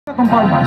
Con palmas.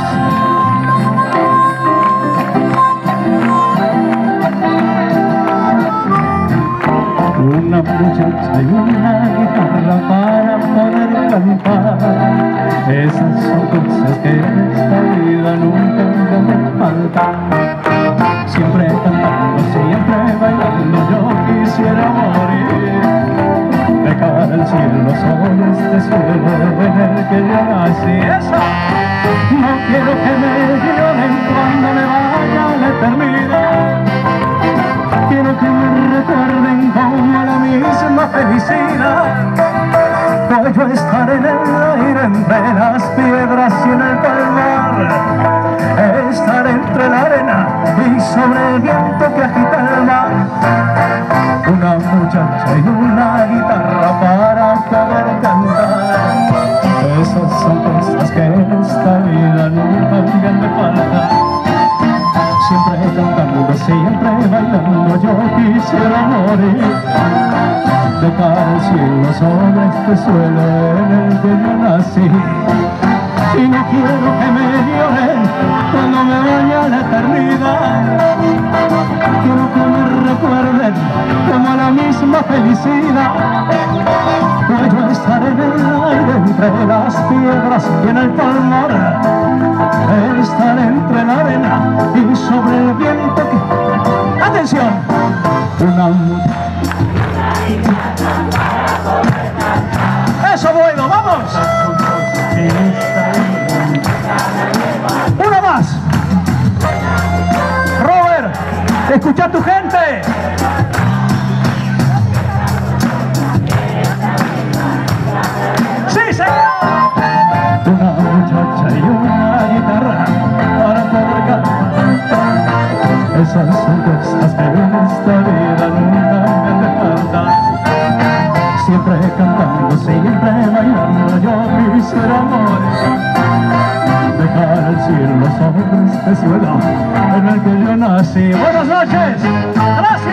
Una muchacha y una guitarra para poder cantar. Esas son cosas que en esta vida nunca me faltan. Siempre cantando, siempre bailando, yo quisiera morir. De cara al cielo sobre este suelo en el que yo nací. ¡Eso! No quiero que me lloren cuando me vaya a la eternidad. Quiero que me recuerden como la misma felicidad. Puedo estar en el aire entre las piedras y en el palmar, estar entre la arena y sobre el viento que agita el mar. Una muchacha y una guitarra para poder cantar. Esas son cosas que en esta vida nunca me faltan. Siempre cantando, siempre bailando, yo quisiera morir. De cara al cielo sobre este suelo en el que yo nací. Y no quiero que me lloren cuando me vaya a la eternidad. Quiero que me recuerden como la misma felicidad. Puedo estar en el aire entre las piedras y en el palmar, estar entre la arena y sobre el viento que... ¡Atención! Una ¡eso bueno! ¡Vamos! ¡Una más! ¡Robert! ¡Escucha a tu gente! ¡Sí, señor! Una muchacha y una guitarra para poder cantar. Esas son cosas que en esta vida nunca me faltan. Siempre cantando, siempre bailando, yo quisiera morir. Dejar el cielo sobre este suelo en el que yo nací. Buenas noches. Gracias.